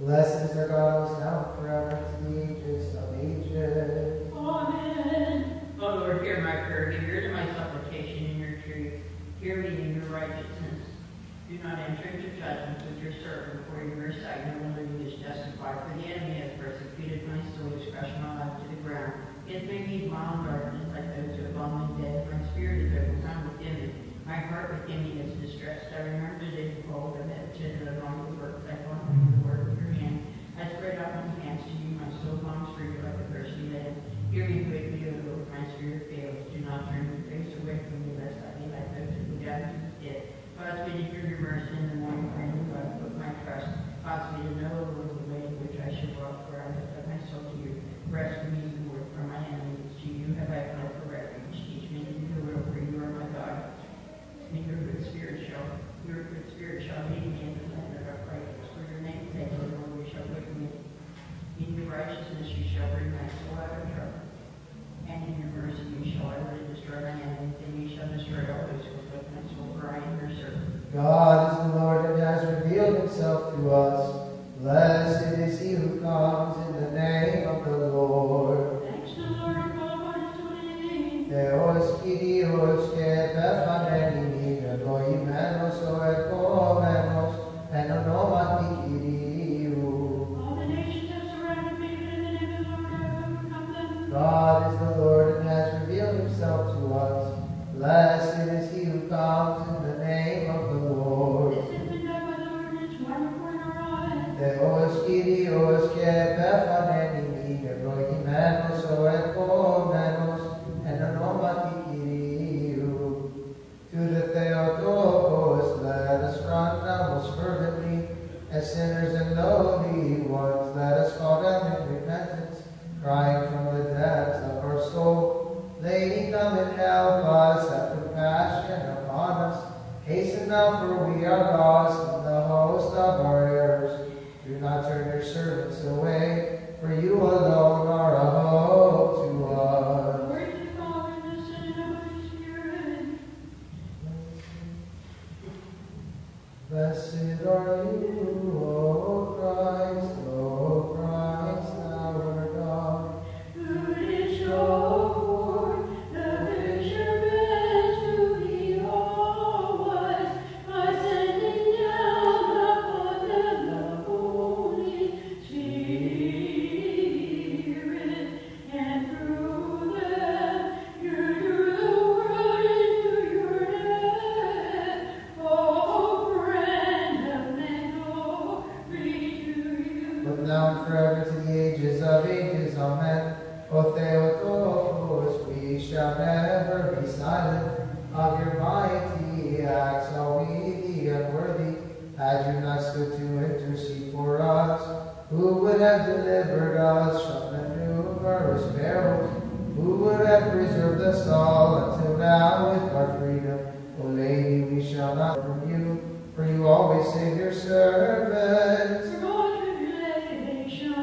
Blessed is our God, who is now and forever, to the ages of ages. Amen. O Lord, hear my prayer. Give ear to my supplication in your truth. Hear me in your righteousness. Do not enter into judgment with your servant, for in your sight no one living is justified. For the enemy has persecuted my soul, has crushed my life to the ground. It made me dwell in darkness like those who have long been dead. My spirit is overcome within me. My heart within me is distressed. I remember the day of old, and meditate along the works. I long for the work of your hand. I spread out my hands to you. My soul longs for you like a thirsty land. Hear me quickly, O Lord. My spirit fails. Do not turn your face away from me, lest I be like those who go down to the pit. Cause me to hear your mercy in the morning, for in you I put my trust. Cause me to know, O Lord, the way in which I should walk, for I lift up my soul to you. Rescue me, Lord, from my enemies. To you have I fled for refuge. Teach me to do your will, for you are my God. And your good spirit shall lead me into the land of uprightness. For your name's sake, O Lord, you shall lift me. In your righteousness you shall bring my soul out of trouble. And in your mercy you shall utterly destroy my enemies, and you shall destroy all those who afflict my soul, for I am your servant. God is the Lord, and has revealed himself to us. Blessed is he who comes in the name of the Lord. Thanks to the Lord our God, what is doing. Theos Kyrios και επεφανένει ευλογημένος ο ερχόμενος εν ονόματι Κυρίου. All the nations have surrounded me, but in the name of the Lord I have overcome them. God is the Lord and has revealed himself to us. Blessed is he who comes in the name of the Lord. This has been done by the Lord, and it's wonderful in our eyes. Theos Kyrios και επεφανένει ευλογημένος ο ερχόμενος εν ονόματι Κυρίου. To the Theotokos let us run now most fervently, as sinners and lowly ones, let us call them in repentance, crying from the depths of our soul. Lady, come and help us, have compassion upon us. Hasten now, for we are lost in the host of our errors. Do not turn your servants away, for you alone are a hope to us. Glory to the Father, and the Son, and the Holy Spirit. Blessed are you, O Christ, our God. Who did show forth the fishermen to be always ascending down upon them the Holy Spirit, and through them you drew the world into your net. Oh, friend of men, glory to you. But now and forever to the ages of ages, amen. O Theotokos, we shall never be silent of your mighty acts, all we the unworthy. Had you not stood to intercede for us, who would have delivered us from the numerous perils? Who would have preserved us all until now with our freedom? O Lady, we shall not from you, for you always save your servants. For all tribulation,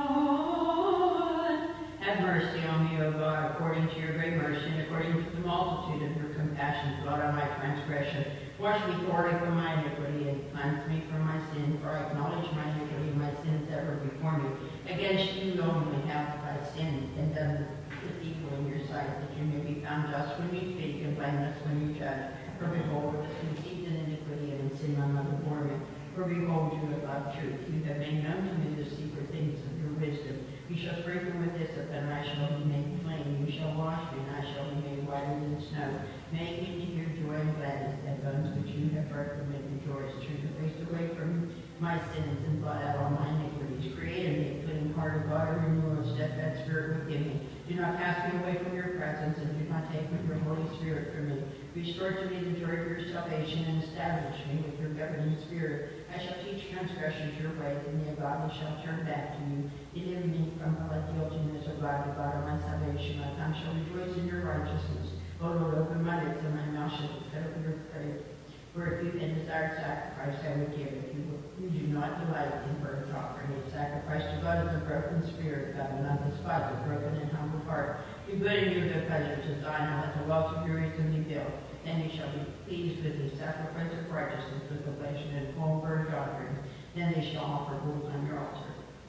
have mercy on me, O God, according to your great mercy, and according to the multitude of your compassions, blot out my transgression. Wash me thoroughly from my iniquity, and cleanse me from my sin, for I acknowledge my iniquity, and my sins ever before me. Against you only have I sinned, and done this evil in your sight, that you may be found just when you speak, and blameless when you judge. For behold, I was conceived in iniquity, and in sin my mother bore me. For behold, you have loved truth. You have made known to me the secret things of your wisdom. You shall sprinkle with hyssop, and I shall be made clean. You shall wash me, and I shall be made whiter than snow. Make me to hear joy and gladness, and bones which you have broken may rejoice. Turn your face away from my sins, and blot out all my iniquities. Create in me a clean heart, of God, and renew a steadfast spirit within me. Do not cast me away from your presence, and do not take your Holy Spirit from me. Restore to me the joy of your salvation, and establish me with your governing spirit. I shall teach transgressors your ways, and the ungodly shall turn back to you. Deliver me from the guiltiness of God, the God of my salvation. My tongue shall rejoice in your righteousness. O Lord, open my lips, and my mouth shall declare your praise. For if you had desired sacrifice, I would give it. You do not delight in burnt offering. A sacrifice to God is a broken spirit. God will not despise a broken and humble heart. Do good in your good pleasure to Zion, and let the walls of your wisdom be built. Then you shall be pleased with the sacrifice of righteousness, with oblation and full burnt offerings. Then they shall offer bulls on your altar.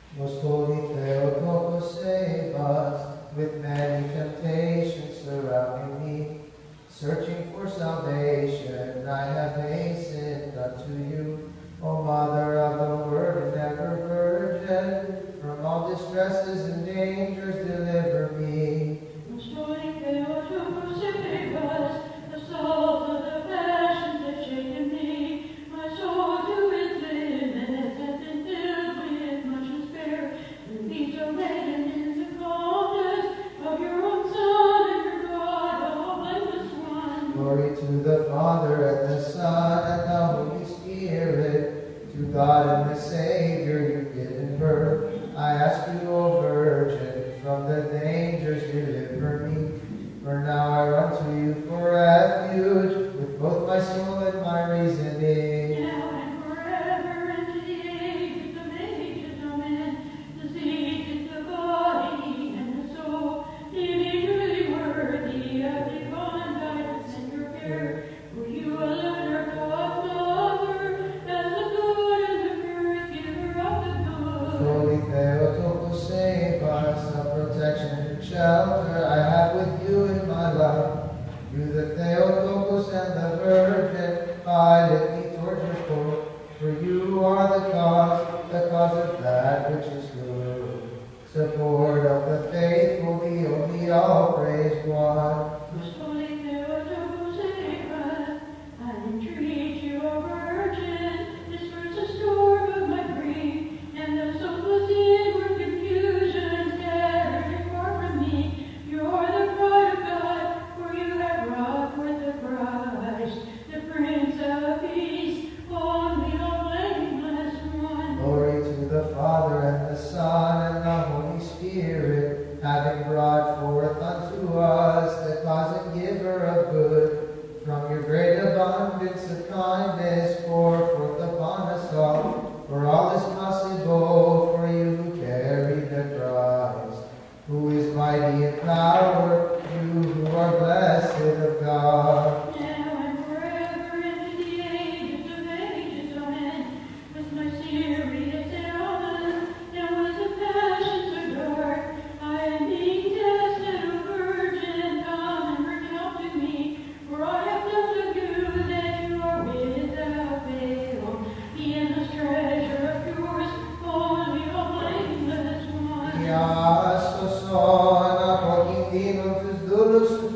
Most holy Theotokos, save us, with many temptations surrounding me. Searching for salvation, I have hastened unto you. O Mother of the Word and ever Virgin, from all distresses and dangers deliver me. Most holy Theotokos, save us, the salt of the passions have shaken me. My soul to its limits has been filled with much despair. And these are laden in the calmness of your own Son and your God, all blameless one. Glory to the Father, and the Son, and the Holy Spirit, to God and the Savior you've given birth. I ask you, O Virgin, from the dangers deliver me. For now I run to you for refuge, with both my soul and my reasoning. Now and forever, and to the ages of ages, amen. The seed is the body and the soul, living truly worthy of divine guidance and your care. For you alone are God's mother, as the good and the pure giver of the good. Holy Theotokos, save us, the protection and shelter I have with you in my love. You, the Theotokos and the Virgin, I lift me towards your court. For you are the cause of that which is good. Support of the faithful, the only all-praised one. Most holy Theotokos, save us. I entreat you, O Virgin, disperse the storm of my grief, and the soulless inward confusion scattered far from me. You are the bride of God, for you have brought forth the Christ, the Prince of Peace, only all blameless one. Glory to the Father, and the Son, and the Holy Spirit, having brought forth unto us the cause and giver of good. From your great abundance of kindness, pour forth upon us all. For all is possible for you who carry the Christ, who is mighty in power, you who are blessed of God. Now and forever, and to the ages of ages, amen. With my serious ailments, and with the passions so dark, I am being tested, O Virgin, come and bring help to me. For I have known of you that you are without fail, the endless treasure of yours, only all blameless one. Iaso sona poquitinum tus dulus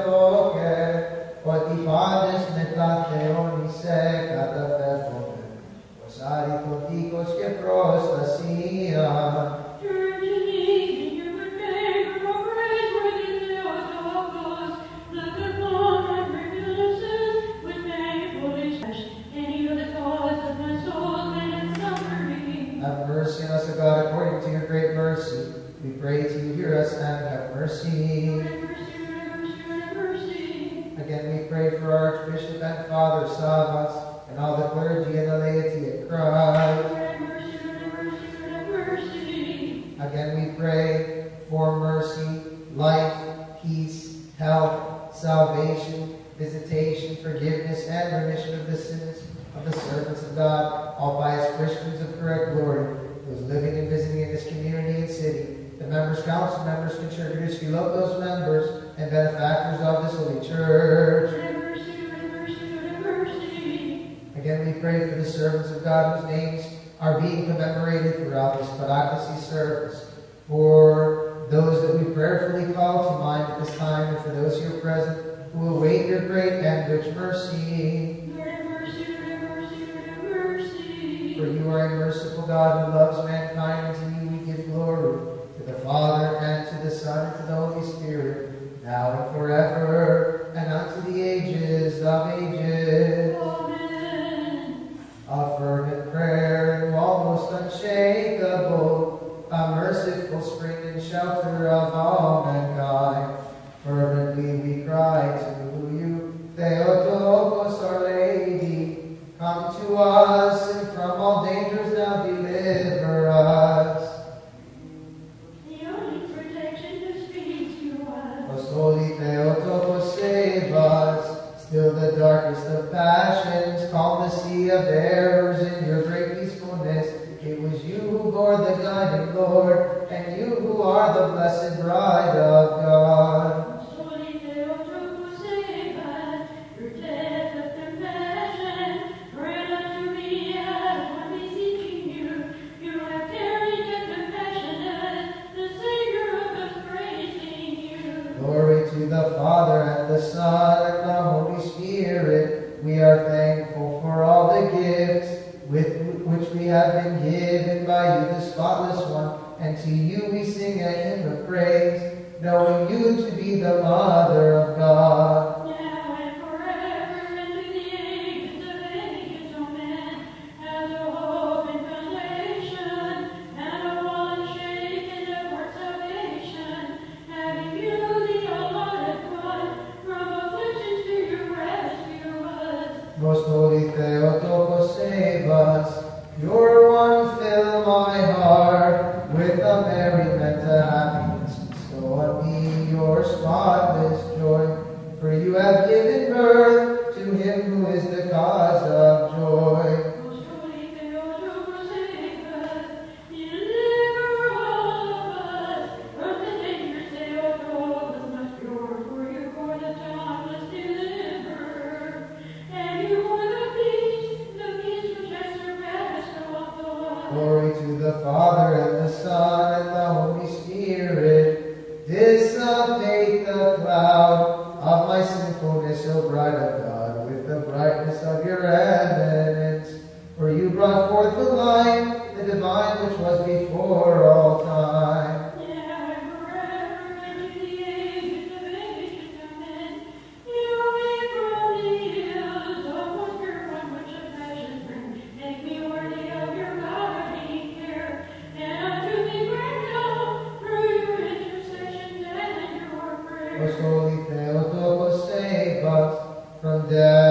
Theotoke, quod pades metatheoni secata fervomen, osari toticos que prostasia. Turn to me in your good favor, O praiseworthy Theotokos. Look upon my grievances with painful distress, and heal the cause of my soul's and suffering. Have mercy on us, O God, according to your great mercy. We pray to you, hear us, and have mercy. Have mercy, have mercy, have mercy. Again, we pray for our Archbishop and Father Savas, and all the clergy and the laity at Christ. Have mercy, have mercy, have mercy. Again, we pray for mercy, life, peace, health, salvation, visitation, forgiveness, and remission of the sins of the servants of God, all pious Christians of correct glory, those living and visiting in this community and city, the members, council members, contributors, those members, and benefactors of this holy church. Have mercy, have mercy, have mercy. Again, we pray for the servants of God whose names are being commemorated throughout this Paraclesi service, for those that we prayerfully call to mind at this time, and for those here present who await your great and rich mercy. Lord have mercy, Lord have mercy, Lord have mercy. For you are a merciful God who loves mankind, and to you we give glory, to the Father, and to the Son, and to the Holy Spirit, now and forever, and unto the ages of ages. Amen. A fervent prayer and almost unshakable, a merciful spring and shelter of all mankind. Fervently we cry to you, Theotokos, Our Lady. Come to us, and from all dangers now deliver us. The only protection who speaks to us. Most holy Theotokos, save us. Still the darkest of passions, calm the sea of errors in your great peacefulness. It was you who bore the guiding the Father, and the Son, and the Holy Spirit, we are thankful for all the gifts with which we have been given by you, the spotless one, and to you we sing a hymn of praise, knowing you to be the Mother of God. Now and forever, and to the ages of ages, amen. As a hope and foundation, and a wall unshaken of our salvation, having you, the allotted one, from afflictions to you rescue us. Most holy Theotokos, save us. Your one fill my heart with a merriment of happiness. Bestow on me your spotless joy. For you have given birth to him who is the cause of joy. Most holy Theotokos, save us. Deliver all of us from the dangers Theotokos must endure. For you are the timeless deliverer, and you are the peace which has surpassed all thought. Glory to the Father, and the Son, and the Holy Spirit. Dissipate the cloud of my sinfulness, O bride of God, with the brightness of your eminence. For you brought forth the light, the divine which was before all time. Now and forever, and to the ages of ages, amen. You made from the hills of most pure one which of passions bring. Make me worthy of your guiding care, and unto me grant help through your intercessions and your prayers. Most holy Theotokos, save us from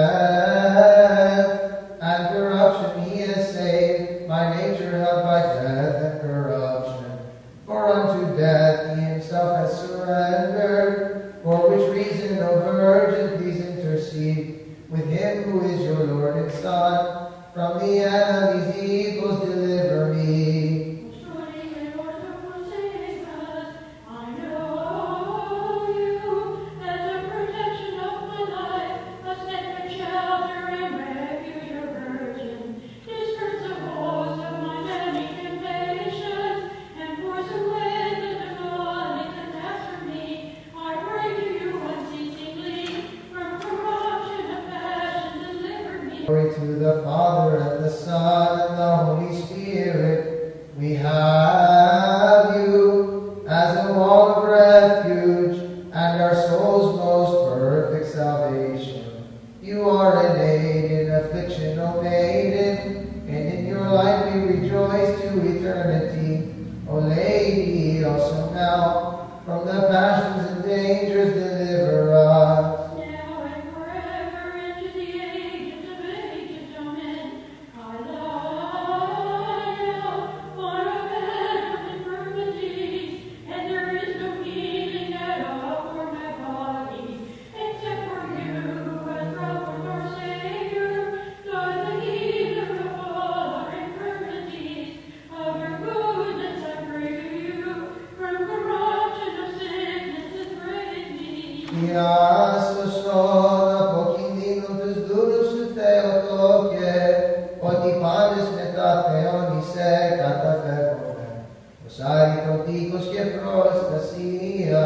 death and corruption. He has saved my nature held by death and corruption. For unto death he himself has surrendered, for which reason, O Virgin, please intercede with him who is your Lord and Son. From the enemy's evils deliver me. Most holy Theotokos, save us. I know you as a protection of my life, a sacred shelter and refuge, a virgin. Disperse the host of my many temptations, and force away the demonic attacks from me. I pray to you unceasingly, from corruption of passion deliver me. Glory to the Father, and the Son, and the Holy Spirit. We have you as a wall of refuge, and our soul's most perfect salvation. You are an aid in affliction, O maiden, and in your light we rejoice to eternity. O Lady, also now, from the passions and dangers deliver us. Now and forever, and to the ages of ages, amen. I lie down on a bed of infirmities, and there is no healing at all for my body, except for you who has brought forth our Savior, God the healer of all our infirmities. Of your goodness I pray to you, from corruption of sickness and frailty. Iasto sola pocindinutus durus Theotoke, oti pandes meta Theonise cata fervore, osari toticos que prostasia.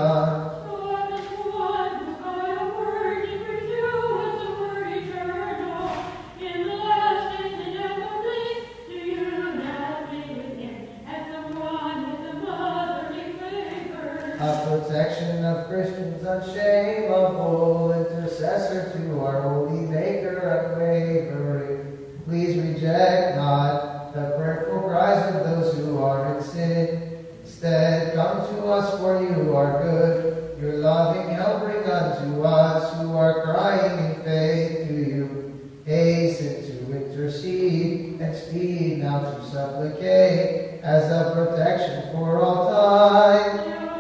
A protection of Christians unshameable, intercessor to our holy Maker unwavering. Please reject not the prayerful cries of those who are in sin. Instead, come to us, for you are good. Your loving help bring unto us who are crying in faith to you. Hasten to intercede and speed now to supplicate as a protection for all time.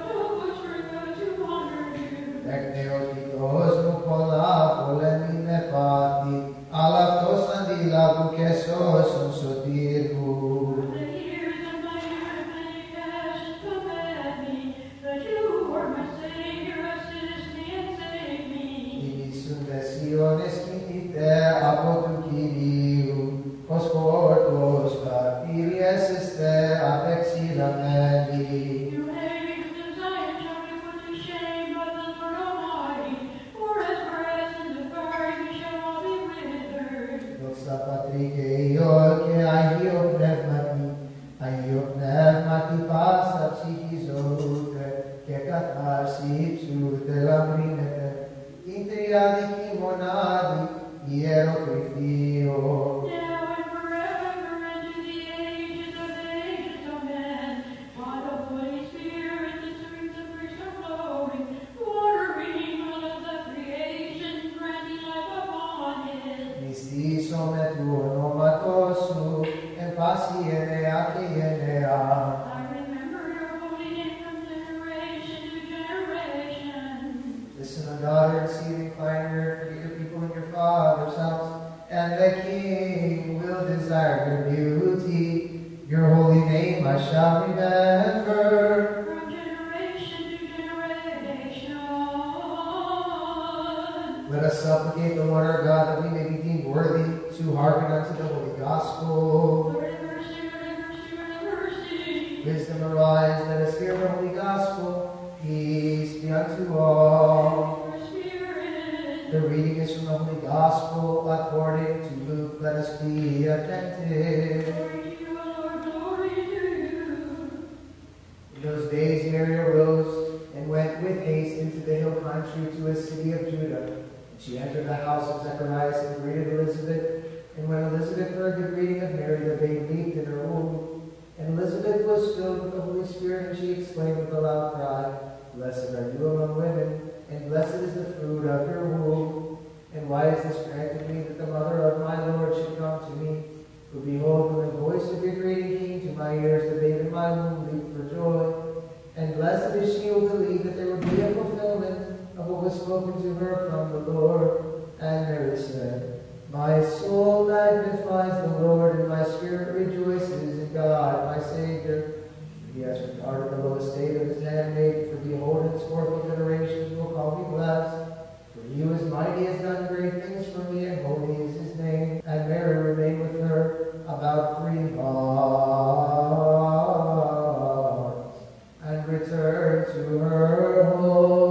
Ekneotikos mukola polemine pati, alaftos andilabu kesos on sotirhu. The years of my youth, many passions combat me, but you are my Savior, assist me and save me. Inisun lesiones kinite apotu kiriu, os cortos partiries este apexila meli. You hate son and daughter, and see recline here, forget your people in your father's house, and the king will desire your beauty. Your holy name I shall remember. From generation to generation. Let us supplicate the Lord our God that we may be deemed worthy to hearken unto the holy gospel. Lord have mercy, Lord have mercy, Lord have mercy. Wisdom arise, let us hear the holy gospel. Peace be unto all. Your spirit. The reading is from the holy gospel according to Luke. Let us be attentive. Glory to you, O Lord, glory to you. In those days Mary arose and went with haste into the hill country to a city of Judah. And she entered the house of Zacharias and greeted Elizabeth. And when Elizabeth heard the greeting of Mary, the babe leaped in her womb. And Elizabeth was filled with the Holy Spirit, and she exclaimed with a loud cry, Blessed are you among women, and blessed is the fruit of your womb. And why is this granted me, that the mother of my Lord should come to me? For behold, when the voice of your greeting came to my ears, the babe in my womb leaped for joy. And blessed is she who believed that there would be a fulfillment of what was spoken to her from the Lord. And Mary said, My soul magnifies the Lord, and my spirit rejoices in God, my Savior. He has regarded the low estate of his handmaid, for behold, henceforth all generations will call me blessed. For he who is mighty has done great things for me, and holy is his name. And Mary remained with her about 3 months, and returned to her home.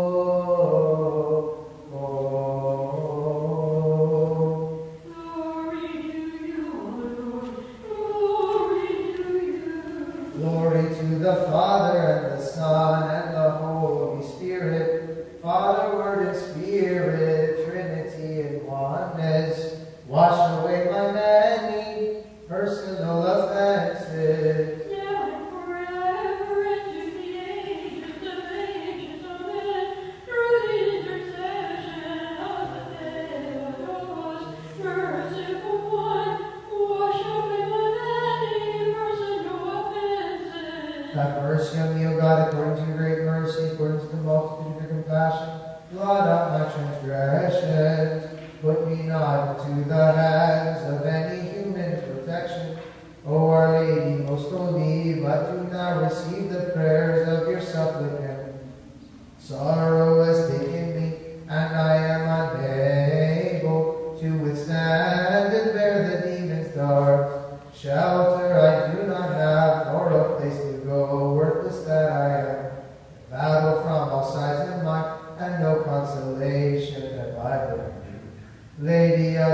Glory to you, O Lord, glory to you. Glory to the Father, and the Son, and the Holy Spirit, Father, Word, and Spirit, Trinity in oneness. Wash away my many personal offenses. Now and forever, and to the ages of ages, amen. Through the intercession of the Theotokos, merciful one, wash away my many personal offenses. Have mercy on me, O God, according to your great mercy, according to the multitude of your compassion. Blot out my transgressions. Put me not into the hands of any human protection. O Our Lady, most holy, but do now receive the prayers of your supplicant. Sorrow has taken me, and I am unable to withstand and bear the demon's darts. Shelter I do not have, nor a place to go, worthless that I am. Battle from all sides in mine, and no consolation have I learned. Lady of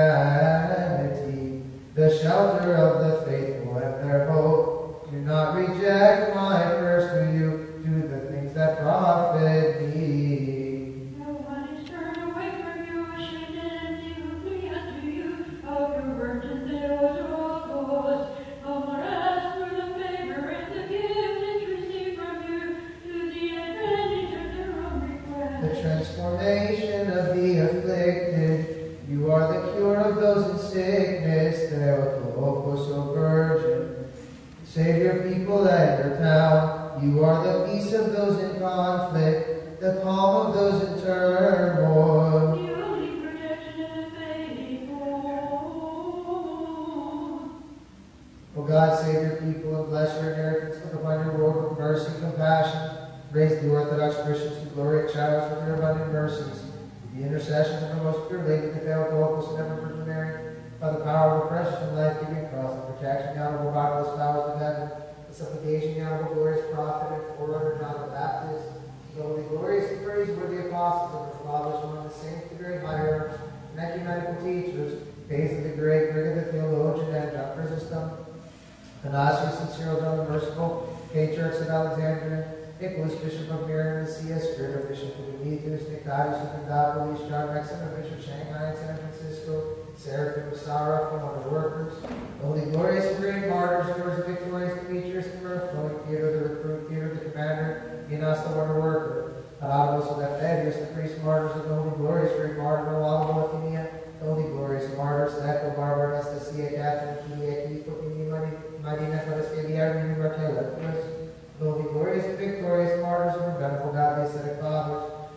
humanity, the shelter of the faithful and their hope, do not reject my prayers to you, do the things that profit me. No one is turned away from you, ashamed and empty, who flee unto you. Of your virgin Theotokos, no one asks for the favor and the gift which receive from you, to the advantage of their own request. The transformation of the afflicted, you are the cure of those in sickness, Theotokos, O Virgin. Save your people and your town. You are the peace of those in conflict, the calm of those in turmoil. The only protection of the faithful. O God, save your people and bless your inheritance. Look upon your world with mercy and compassion. Raise the Orthodox Christians to glory and showers with your abundant mercies. The intercessions of the most pure Lady, the Theotokos, and ever Virgin Mary, by the power of the precious and life-giving cross, the protection, the honorable marvelous powers of heaven, the supplication, the honorable glorious prophet, and forerunner John the Baptist, the holy glorious and praiseworthy apostles of the fathers, one of the saints, the great hierarchs, and ecumenical teachers, Basil the Great, Gregory the theologian, and John Chrysostom, Athanasius and Cyril John the Merciful, Patriarchs of Alexandria, Nicholas, Bishop of Myron and Sia, Spirit of Bishop of Demetrius, Nicodius of Pendapolis, John Rexon of Bishop of Shanghai and San Francisco, Seraphim of Sarah, from other workers, the holy glorious and great martyrs, George the Victorious, Demetrius the Mirth-flowing, Theodore the recruit, Theodore the commander, Enos the wonder worker, Herodotus of Eleftherius, the priest martyrs of the holy glorious great martyr, Olavo of Athenia, the holy glorious martyrs, Echo, Barbara, Anastasia, Catherine, Kilia, Keith, Marina, Fadescavia, Irene, Bartella, the holy glorious and victorious martyrs of our venerable godly ascetic fathers,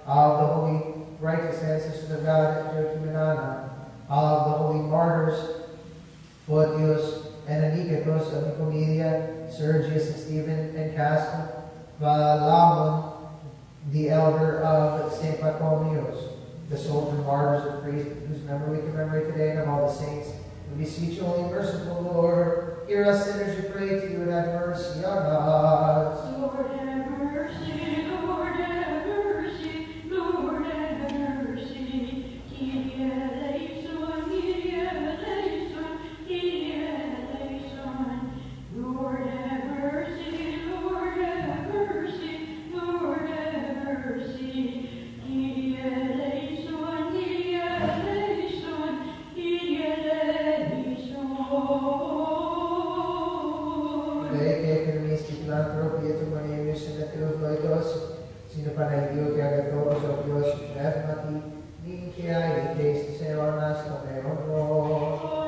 of the holy righteous ancestors of God, Joachim and Anna, of the holy martyrs, Photios and Anicetus of Nicomedia, Sergius and Stephen and Castor, Valamon, the elder of St. Pachomius, the souls and martyrs of Christ, whose memory we commemorate today, and of all the saints. We beseech you, only merciful Lord, hear us sinners who pray to you, and have mercy on us. Lord, have mercy. Lord, have mercy. Lord, have mercy. Kyrie eleison, Kyrie eleison, Kyrie eleison. Lord, have mercy. Lord, have mercy. Lord, have mercy. Kyrie eleison, Kyrie eleison, Kyrie eleison. Leke permis philanthropy et humanius in the Theophytos, sine Panagio que agathos of Dios Nefmati, Ninkia etes seonas tomeono.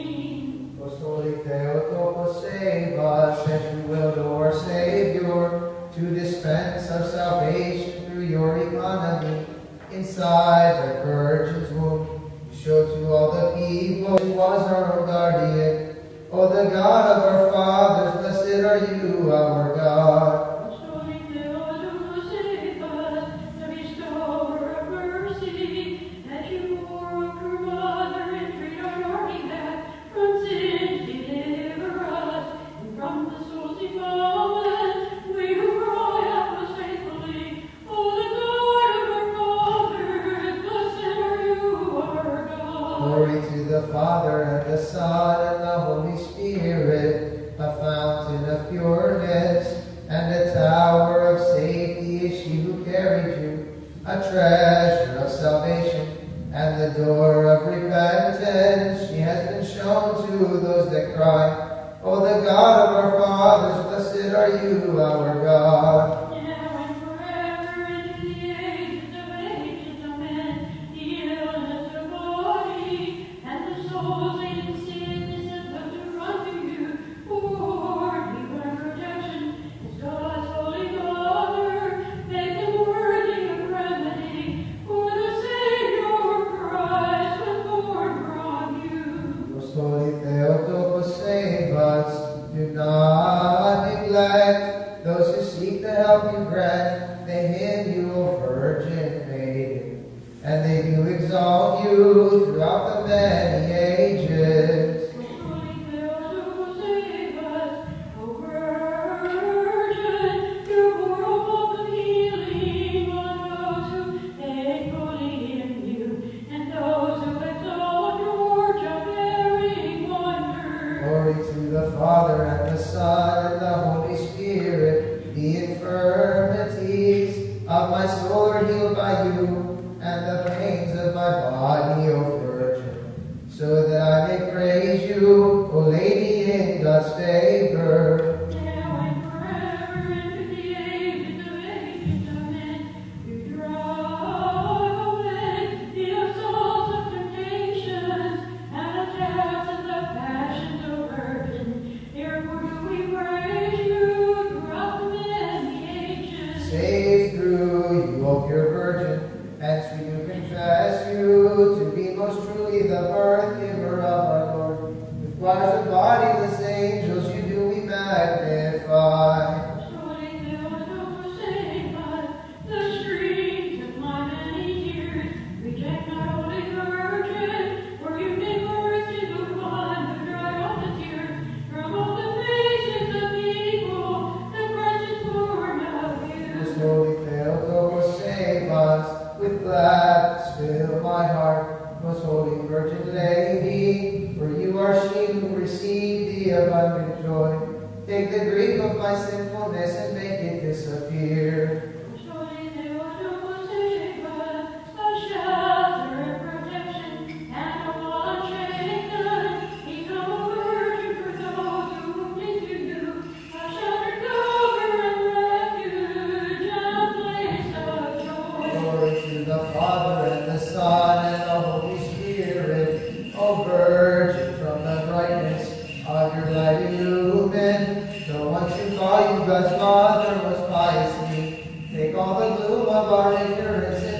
Apostolic Theotokos, save us, as you will, Lord Savior, to dispense of salvation through your economy inside the Virgin's womb. You showed to all the people who was our own guardian. O the God of our fathers, blessed are you, our God. Apostolic Theotokos, save us, the bestower of mercy, that you bore up your mother and treat on our behalf, from sin deliver us, and from the souls defiled, we who cry out most faithfully, O the God of our fathers, blessed are you, our God. Glory to the Father, and the Son, and the Holy Spirit, a fountain of pureness, and a tower of safety is she who carried you, a treasure of salvation, and the door of repentance. She has been shown to those that cry, O the God of our fathers, blessed are you, our God. Now and forever, into the ages of ages, amen. The illness of body, and the souls in sickness, and those who run to you, Lord, divine protection, is God's holy Mother, make them worthy of remedy, for the Savior Christ was born from you. Most holy Theotokos, save us. Do not neglect those who seek the help you grant. They hymn you, O Virgin Maiden, and they do exalt you throughout the many ages. Holy Theotokos, save us, O Virgin, you bore all the healing on those who faithfully in you, and those who exalt your childbearing wonder. Glory to the Father, and the Son, and the Holy Spirit. The infirmities of my soul are healed by you, and the pains of my body, O Virgin, so that I may praise you, O Lady in God's favor. Now and forever, into the ages of ages, amen. You drive away the assaults of temptations and attacks of the passions of Virgin. Therefore do we praise you throughout the many ages. Save through you, O pure Virgin, hence we do confess you to be most truly the birth giver of our Lord. With choirs of bodiless angels you do we magnify. Apostolic Theotokos, save us, the streams of my many tears reject not, Holy Virgin, for you gave mercy to the one who dried all the tears from all the faces of people, the precious born of you. Most holy Theotokos, save us. With gladness fill my heart, most holy Virgin Lady, for you are she who received the abundant joy. Take the grief of my sinfulness and make it disappear. Apostolic Theotokos, save us, a shelter and protection, and a wall unshaken. Become a virgin for those who cling to you, a shelter, cover, and refuge, and place of joy. Glory to the Father, and the Son, and the Holy Spirit. O Virgin, from the brightness of your light illumined, the ones who call you God's Mother most piously, take all the gloom of our ignorance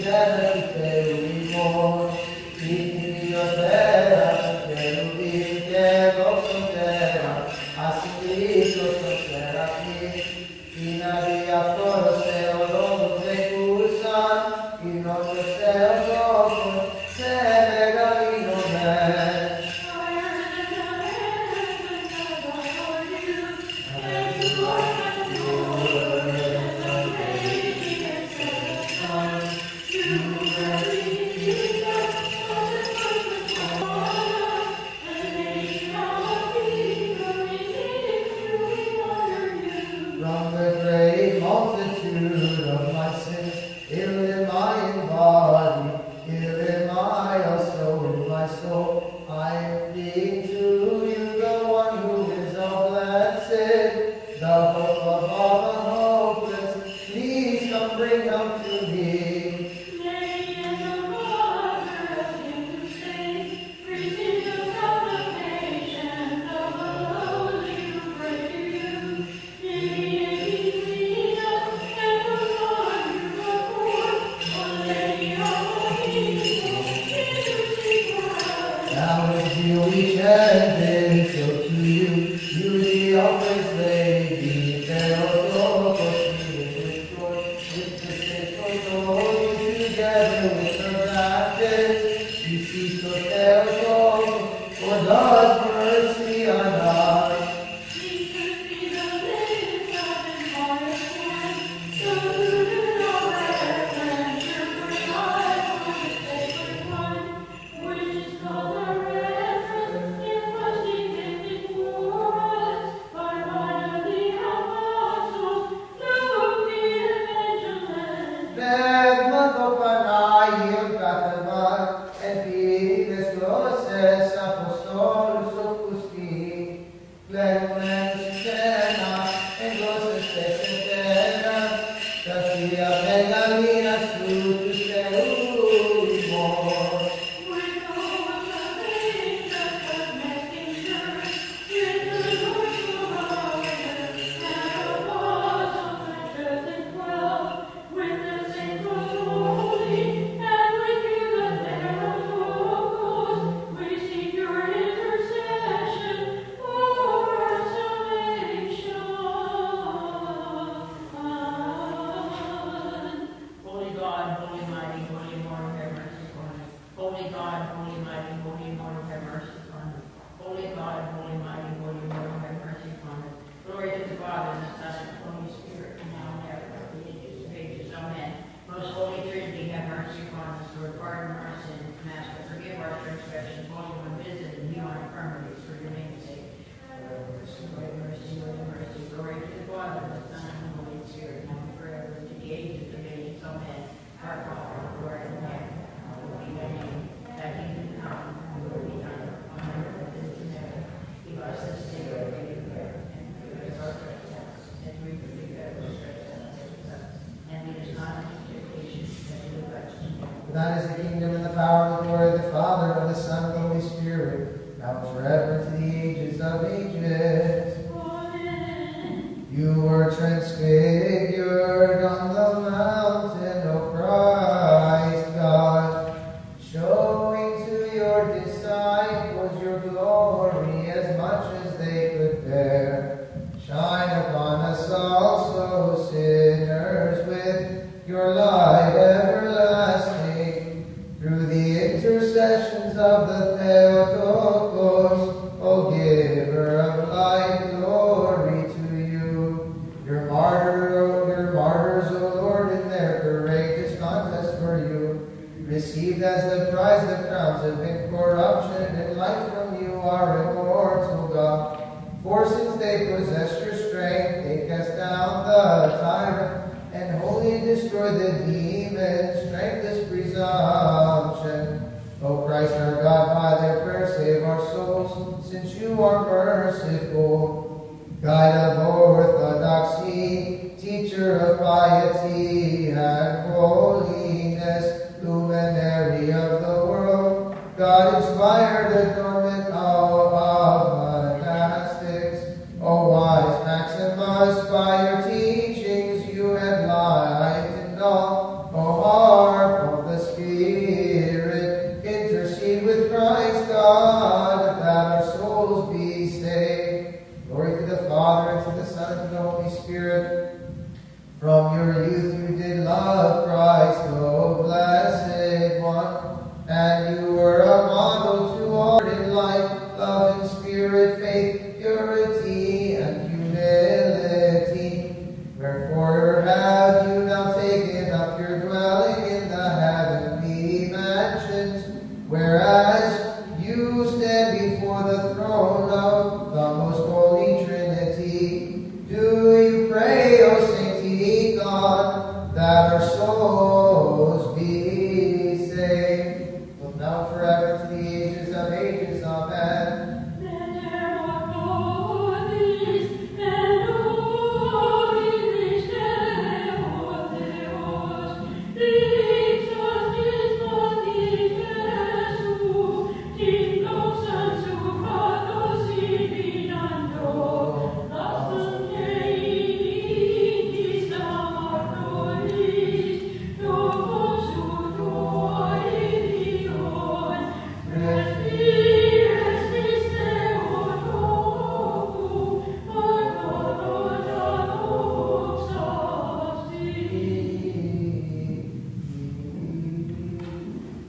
By your teachings you enlightened all, O harp of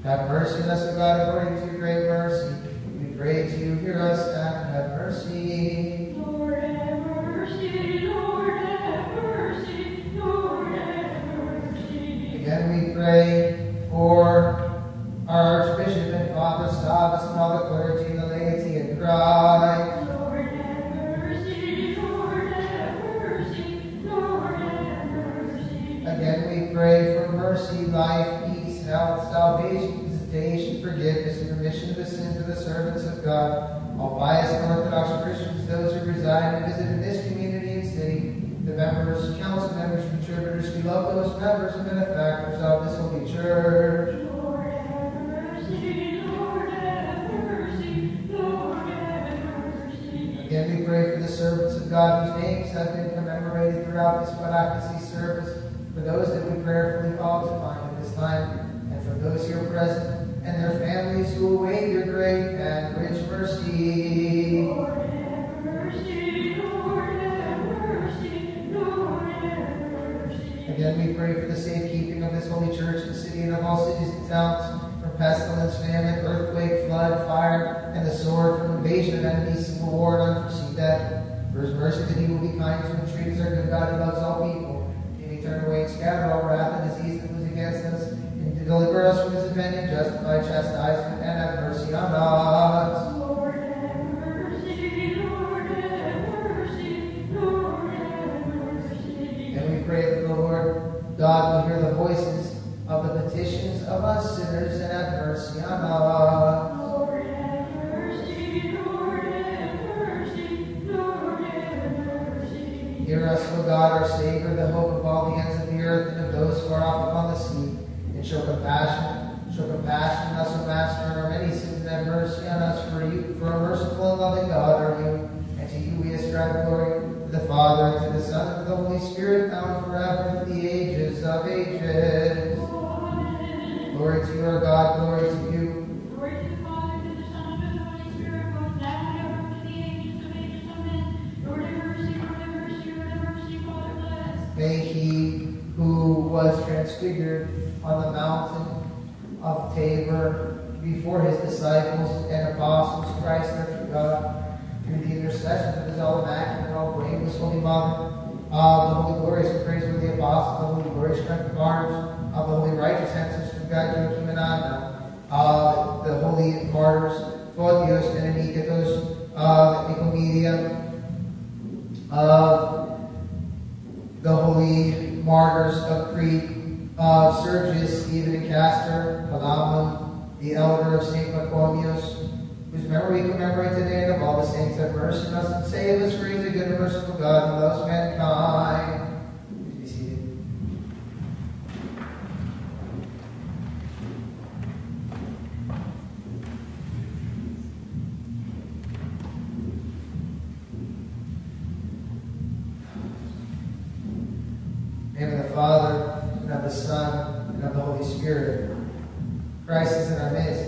Have mercy on us, O God, according to your great mercy. We pray to you, hear us, and have mercy. Lord, have mercy. Lord, have mercy. Lord, have mercy. Again, we pray for our Archbishop and Father Stavros and all the clergy and the laity and cry. Lord, have mercy. Lord, have mercy. Lord, have mercy. Again, we pray for mercy, life, peace, health, salvation, visitation, forgiveness, and remission of the sins of the servants of God, all pious and Orthodox Christians, those who reside and visit in this community and city, the members, council members, contributors. We love those members and benefactors of this holy church. Lord, have mercy. Lord, have mercy. Lord, have mercy. Again, we pray for the servants of God whose names have been commemorated throughout this Quadactacy service, for those that we prayerfully call to mind at this time, and for those here present and their families who await your great and rich mercy. Lord, have mercy. Lord, have mercy. Lord, have mercy. Again, we pray for the safekeeping of this holy church and city and of all cities and towns, from pestilence, famine, earthquake, flood, fire, and the sword, from invasion of enemies, civil war, and unforeseen death. For his mercy that he will be kind to and treat as our good God who loves all people. May he turn away and scatter all wrath and disease that was against us, and to deliver us from his avenging, justify chastisement, and have mercy on us. Lord, have mercy. Lord, have mercy. Lord, have mercy. And we pray that the Lord God will hear the voices of the petitions of us sinners and have mercy on us. Lord, have mercy. Lord, have mercy. Lord, have mercy. Hear us, O God, our Savior, the hope of all the ends of the earth and of those far off upon the sea, and show compassion on us, O Master, on our many sins, and have mercy on us, for a merciful and loving God are you, and to you we ascribe glory, to the Father, and to the Son, and to the Holy Spirit, now and forever, and to the ages of ages. Amen. Glory to you, our God, glory to you. Glory to the Father, to the Son, and to the Holy Spirit, both now and ever, to the ages of ages. Amen. Lord, have mercy. Lord, have mercy. Lord, have mercy. Father, bless. May he who was transfigured on the mountain of Tabor before his disciples and apostles, Christ our true God, through the intercession of his all immaculate and all blameless Holy Mother, of the holy glorious and praiseworthy apostles, the holy glorious strength of martyrs, of the holy righteous ancestors of God, Joachim and Anna, of the holy martyrs, Photios and Anicetus, of Nicomedia, of the holy martyrs of Crete, of Sergius, Stephen, and Castor, Palamon, the elder of St. Pachomius, whose memory we commemorate today, and of all the saints, have mercy on us and save us, for he is a good and merciful God who loves mankind. Please be seated. In the name of the Father, and of the Son, and of the Holy Spirit. Christ is in our midst.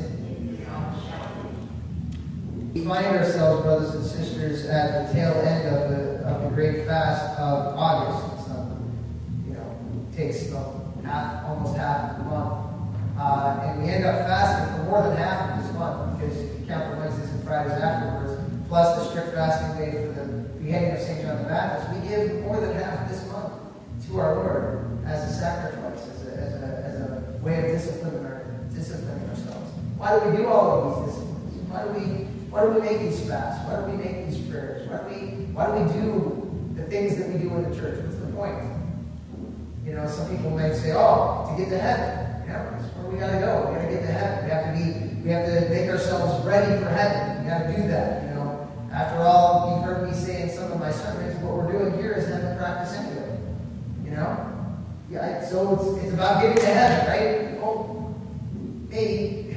We find ourselves, brothers and sisters, at the tail end of the great fast of August. It's takes almost half of the month. And we end up fasting for more than half of this month, because if you count the Wednesdays and Fridays afterwards, plus the strict fasting day for the beheading of St. John the Baptist, we give more than half of this month to our Lord as a sacrifice, as a way of disciplining ourselves. Why do we do all of these disciplines? Why do we make these fasts? Why do we make these prayers? Why do we do the things that we do in the church? What's the point? Some people may say, "Oh, to get to heaven." That's where we got to go. We got to get to heaven. We have to make ourselves ready for heaven. We got to do that. After all, you've heard me say in some of my sermons, what we're doing here is heaven practice anyway. Yeah. So it's about getting to heaven, right? Oh, maybe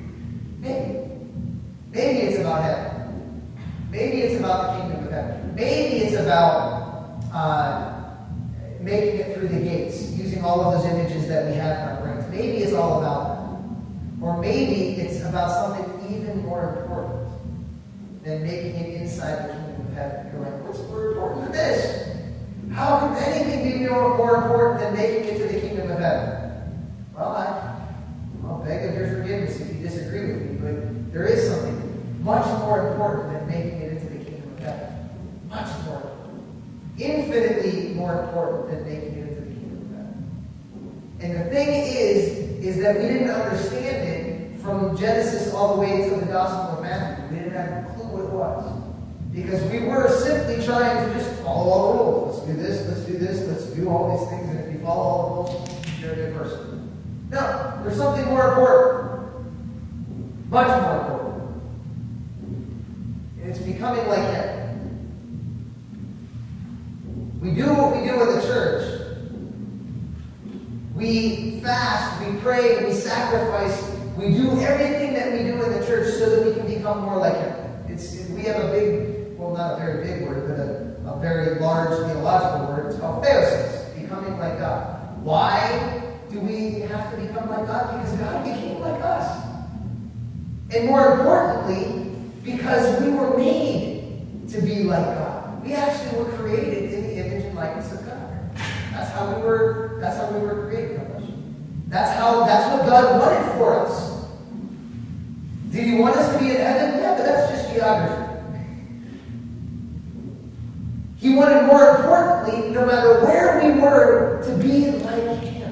it's about heaven. Maybe it's about the kingdom of heaven. Maybe it's about making it through the gates, using all of those images that we have in our brains. Maybe it's all about that. Or maybe it's about something even more important than making it inside the kingdom of heaven. You're like, what's more important than this? How could anything be more important than making it to the kingdom of heaven? Well, I'll beg of your forgiveness. important than making it into the kingdom of heaven. And the thing is that we didn't understand it from Genesis all the way to the Gospel of Matthew. We didn't have a clue what it was. Because we were simply trying to just follow all the rules. Let's do this, let's do all these things, and if you follow all the rules, you're a good person. No, there's something more important. Much more important. And it's becoming like Him. We do what we do in the church. We fast, we pray, we sacrifice, we do everything that we do in the church so that we can become more like Him. We have a big, well, not a very big word, but a very large theological word. It's called theosis, becoming like God. Why do we have to become like God? Because God became like us. And more importantly, because we were made to be like God. We actually were created in the image and likeness of God. That's how we were created. That's what God wanted for us. Did He want us to be in heaven? Yeah, but that's just geography. He wanted, more importantly, no matter where we were, to be like Him.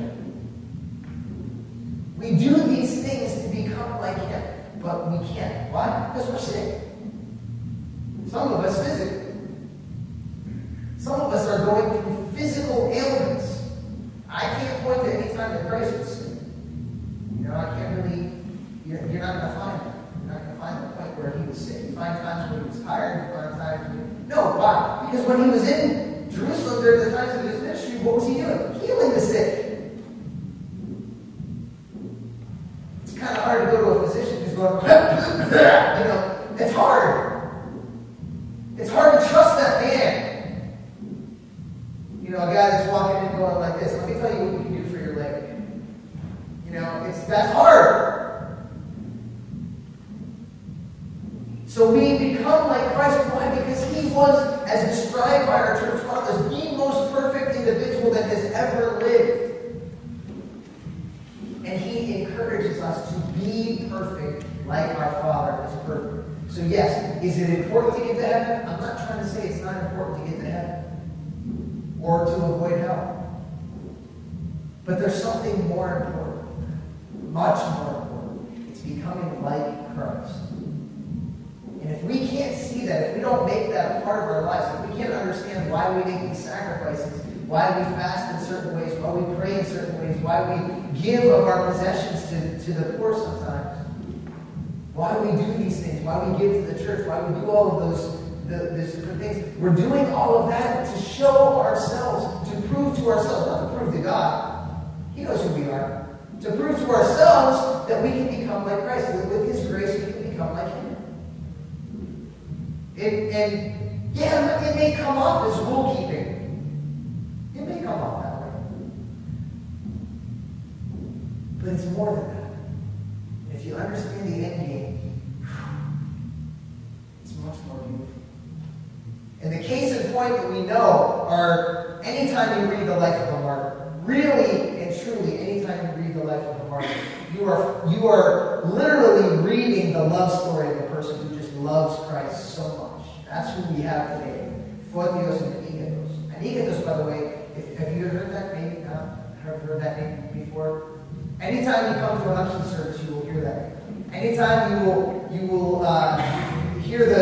We do these things to become like Him, but we can't. Why? Because we're sick. Some of us physically. Some of us are going through physical ailments. I can't point to any time that Christ was sick. I can't really, you're not going to find that. You're not going to find the point where He was sick. You find times when He was tired, you find times when no, why? Because when He was in Jerusalem during the times of His ministry, what was He doing? Healing the sick. It's kind of hard to go to a physician who's going, it's hard. It's hard to trust that man. A guy that's walking in going like this. Let me tell you what you can do for your leg. That's hard. So we become like Christ. Why? Because He was, as described by our church fathers, the most perfect individual that has ever lived. And He encourages us to be perfect like our Father is perfect. So yes, is it important to get to heaven? I'm not trying to say it's not important to get to heaven or to avoid hell. But there's something more important, much more important. It's becoming like Christ. And if we can't see that, if we don't make that a part of our lives, if we can't understand why we make these sacrifices, why we fast in certain ways, why we pray in certain ways, why we give of our possessions to the poor sometimes, why we do these things, why we give to the church, why we do all of those different things. We're doing all of that to show ourselves, to prove to ourselves, not to prove to God. He knows who we are. To prove to ourselves that we can become like Christ. With His grace, we can become like Him. It may come off as rule keeping. It may come off that way. But it's more than that. If you understand the end game, it's much more beautiful. And the case in point that we know are anytime you read the life of a martyr, really and truly, anytime you read the life of a martyr, you are literally reading the love story of a person who just loves Christ so much. That's who we have today. Photios and Anigetos. Anigetos, by the way, have you heard that name? Heard that name before? Anytime you come to an unction service, you will hear that name. Anytime you will hear the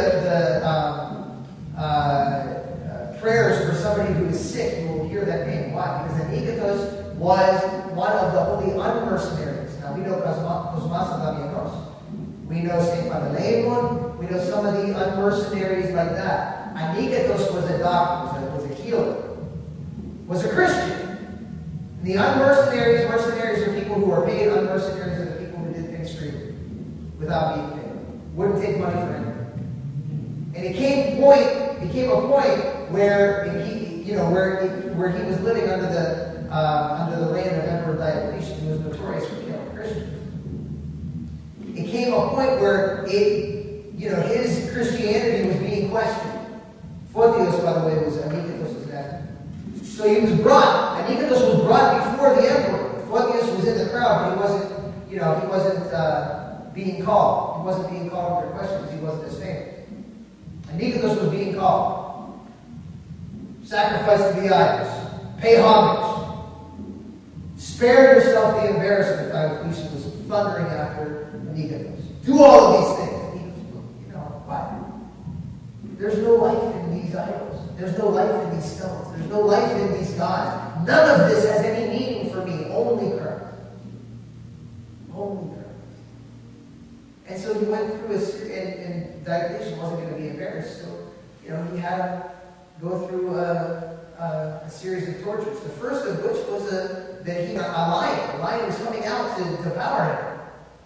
prayers for somebody who is sick, you will hear that name. Why? Because Anigetos was one of the holy unmercenaries. Now we know Cosmas Damianos. We know St. Madeleine. We know some of the unmercenaries like that. Anigetos was a doctor, was a healer, was a Christian. And the unmercenaries, mercenaries are people who are paid. Unmercenaries are the people who did things freely, without being paid. Wouldn't take money for anything. And it came a point where where he was living under the reign of Emperor Diocletian, who was notorious for killing Christians. It came a point where his Christianity was being questioned. Photios, by the way, was Anigetos' nephew. So he was brought. Anigetos was brought before the emperor. Photios was in the crowd, but he wasn't being called. He wasn't being called under question because he wasn't as famous. Anigetos was being called. Sacrifice to the idols. Pay homage. Spare yourself the embarrassment. Diocletian was thundering after Nicodemus. Do all of these things. You know, what? There's no life in these idols. There's no life in these stones. There's no life in these gods. None of this has any meaning for me. Only Christ. Only Christ. And so he went through and Diocletian wasn't going to be embarrassed. So, you know, he had him go through a series of tortures. The first of which was a lion. A lion was coming out to devour him.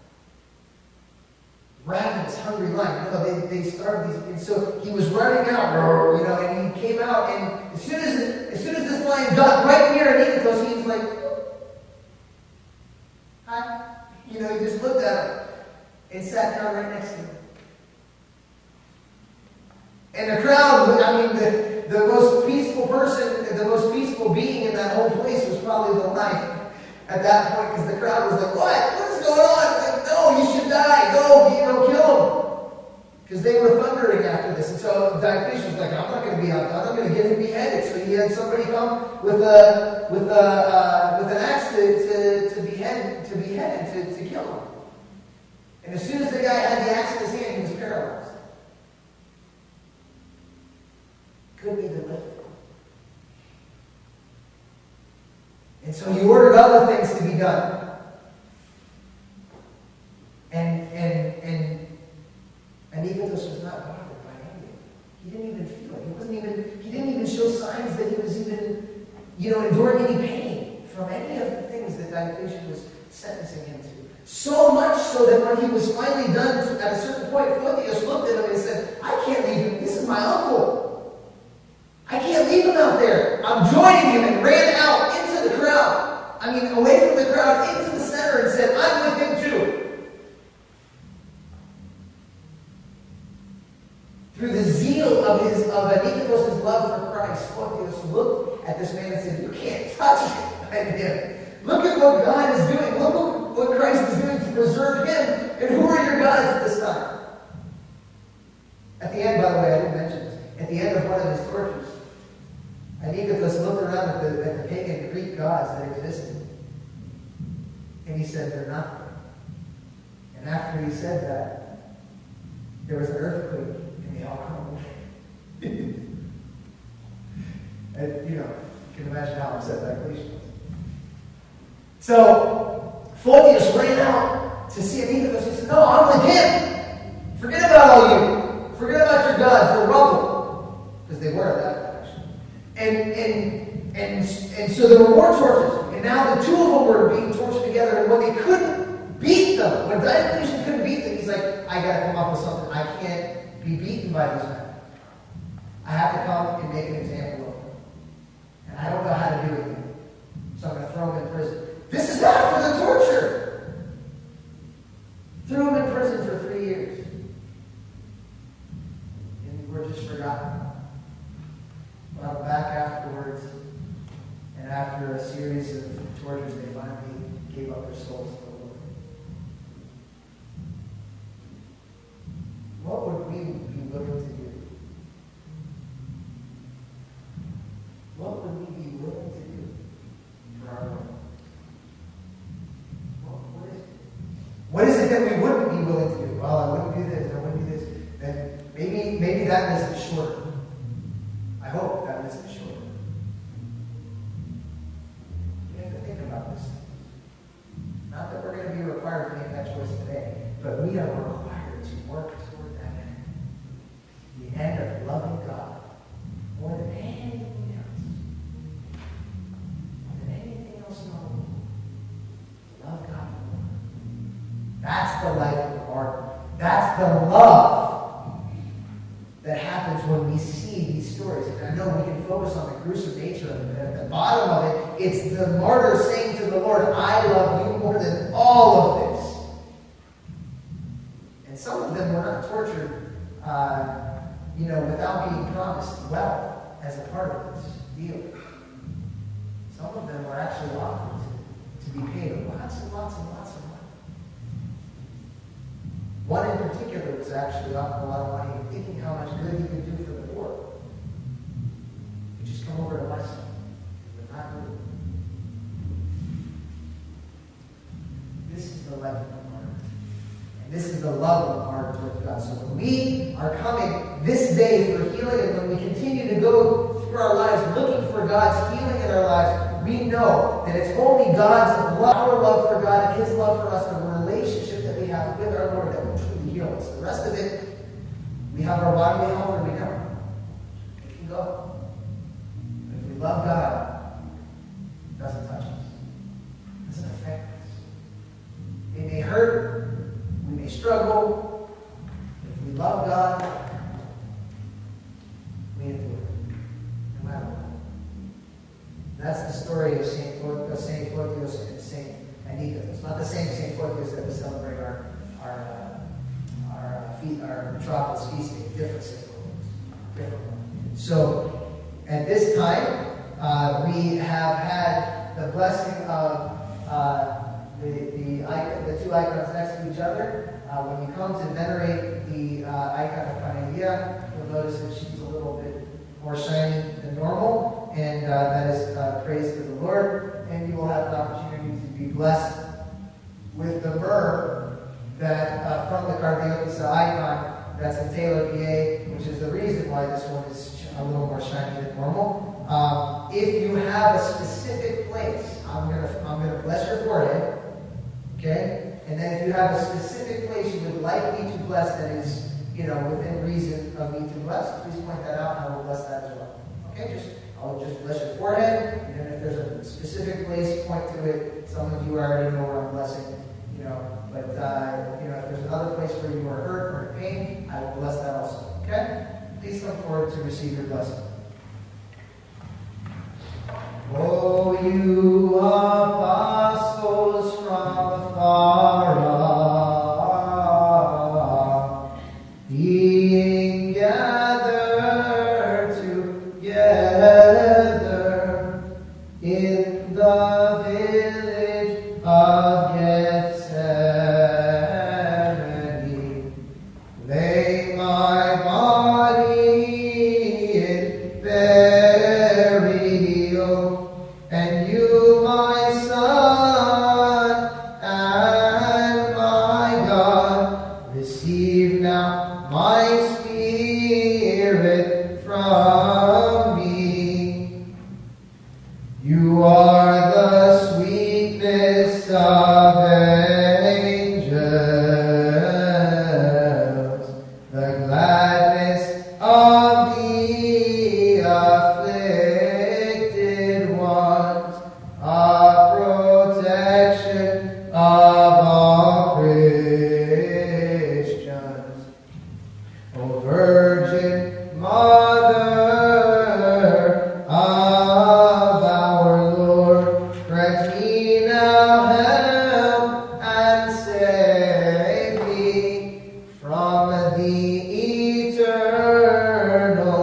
Ravenous, hungry lion. You know, they starved these, and so he was running out, you know, and he came out, and as soon as this lion got right near Nicodemus, he was like, hi. You know, he just looked at him and sat down right next to him. And the crowd, I mean, the most peaceful person, the most peaceful being in that whole place was probably the lion at that point, because the crowd was like, what is going on? Like, no, you should die. Go, you know, kill him. Because they were thundering after this. And so Diocletian was like, I'm not going to be outdone. I'm going to get him beheaded. So he had somebody come with an axe to behead him, to kill him. And as soon as the guy had the axe in his hand, he was paralyzed. Couldn't even lift it. And so he ordered other things to be done. And Nicodemus was not bothered by any of it. He didn't even feel it. He didn't even show signs that he was even, you know, enduring any pain from any of the things that Diocletian was sentencing him to. So much so that when he was finally done, at a certain point, Photius looked at him and said, I can't leave him. This is my uncle. I can't leave him out there. I'm joining him, and ran out into the crowd. I mean, away from the crowd, into the center, and said, I'm with him too. Through the zeal of Nicodemus' love for Christ, Photius looked at this man and said, you can't touch him. Look at what God is doing. Look at what Christ is doing to preserve him. And who are your gods at this time? At the end, by the way, I didn't mention this. At the end of one of his tortures, Nicodemus looked around at the pagan Greek gods that existed. And he said, they're nothing. And after he said that, there was an earthquake, and they all crumbled. And, you know, you can imagine how upset Diocletian was. So, Photius ran out to see Nicodemus. He said, no, I'm with him. Forget about all you. Forget about your gods. They're rubble. Because they were at that point. And so there were more tortures. And now the two of them were being tortured together. And when they couldn't beat them, when Diocletian couldn't beat them, he's like, I got to come up with something. I can't be beaten by these men. I have to come and make an example of them. And I don't know how to do it yet. So I'm going to throw him in prison. This is after the torture. Threw him in prison for 3 years. And we're just forgotten. Well, back afterwards, and after a series of tortures, they finally gave up their souls to the Lord. What would we be willing to do? What would we be willing to do for our Lord? What is it that we wouldn't be willing to do? Well, I wouldn't do this, I wouldn't do this. Then maybe that list is shorter. I hope that list is shorter. You have to think about this. Not that we're going to be required to make that choice today, but we are required to work toward that end. The end of loving God more than anything else. More than anything else in the world. Love God more. That's the life of the martyr. That's the love that happens when we see these stories. And I know we can focus on the gruesome nature of it, but at the bottom of it, it's the martyr saying to the Lord, I love you more than all of this. And some of them were not tortured, without being promised wealth as a part of this deal. Some of them were actually offered to be paid lots and lots and lots of money. One in particular was actually offered a lot of money, thinking how much good he could do for the poor. You just come over to my son. But not 11 of Mark. And this is the love of our Lord God. So when we are coming this day for healing, and when we continue to go through our lives looking for God's healing in our lives, we know that it's only God's love, our love for God, and His love for us, the relationship that we have with our Lord that will truly heal us. The rest of it, we have our bodily health or we don't. It can go. But if we love God, it doesn't touch us. It doesn't affect us. It may hurt. We may struggle. If we love God, we endure it. No matter what. That's the story of St. Photios and St. Anika. It's not the same St. Photios that we celebrate our metropolis feast day. Different St. Photios. Different one. So, at this time, we have had the blessing of the two icons next to each other. When you come to venerate the icon of Panelia, you'll notice that she's a little bit more shiny than normal, and that is praise to the Lord. And you will have an opportunity to be blessed with the myrrh that from the Cardiopisa icon that's in Taylor, PA, which is the reason why this one is a little more shiny than normal. If you have a specific place, I'm gonna bless your forehead, okay? And then if you have a specific place you would like me to bless that is, within reason of me to bless, please point that out and I will bless that as well. Okay, I'll just bless your forehead, and then if there's a specific place, point to it. Some of you already know where I'm blessing, but if there's another place where you are hurt or in pain, I will bless that also. Okay? Please come forward to receive your blessing. Oh, you apostles from afar off, being gathered together in the village of Gethsemane, lay my body in burial, and you, my Son and my God, receive now my spirit from me. You are the sweetness of angels, the gladness of the afflicted ones, a protection of all Christians. O Virgin Mother of our Lord, grant me now help and save me from the eternal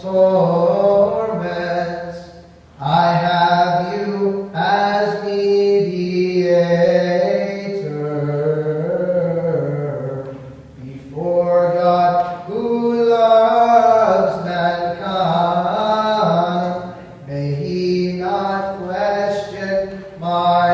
torments. I have you as mediator before God, who loves mankind. May He not question my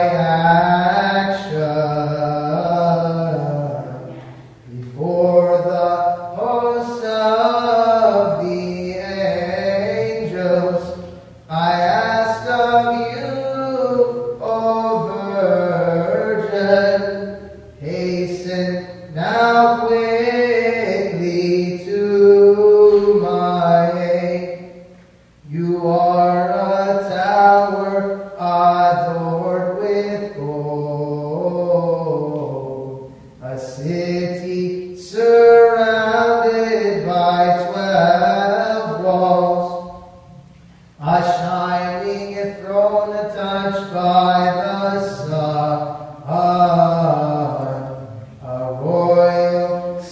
action before the hosts of the angels. I ask of you, O Virgin, hasten now quickly to my aid. You are a tower adored with gold, a city surrounded by 12 walls, a shining throne touched by the sun, a royal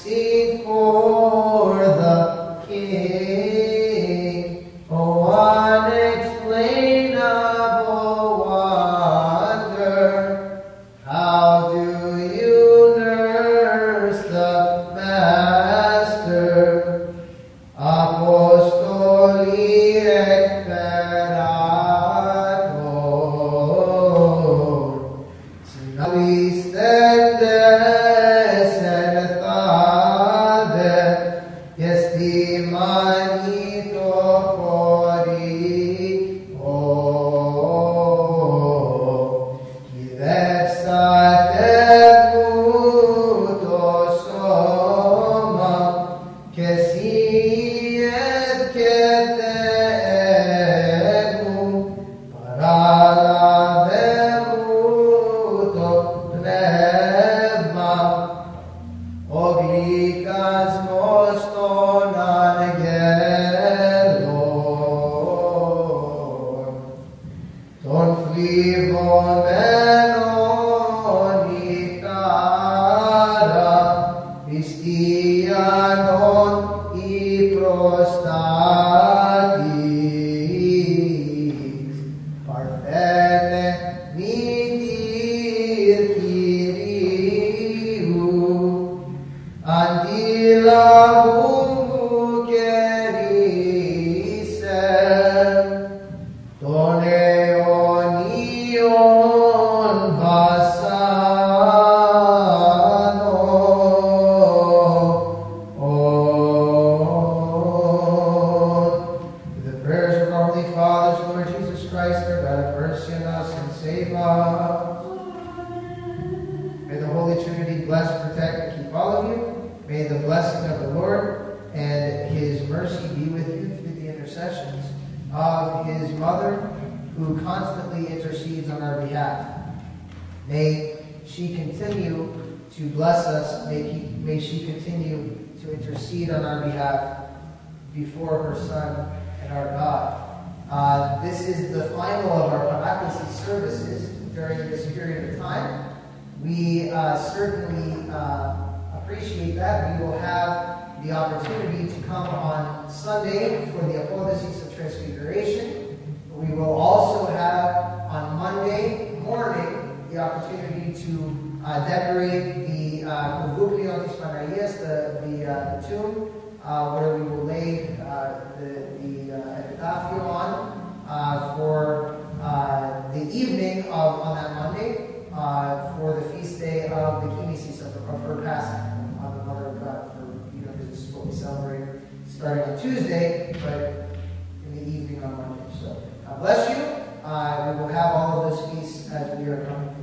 Before her Son and our God. This is the final of our Paraklesis services during this period of time. We certainly appreciate that. We will have the opportunity to come on Sunday for the Apotheosis of Transfiguration. We will also have on Monday morning the opportunity to decorate the Kouvouklion της Παναγίας, the tomb, where we will lay the epitaph on for the evening on that Monday for the feast day of the Kinesis of her passing, of the Mother of God. This is what we celebrate starting on Tuesday, but in the evening on Monday. So God bless you. We will have all of those feasts as we are coming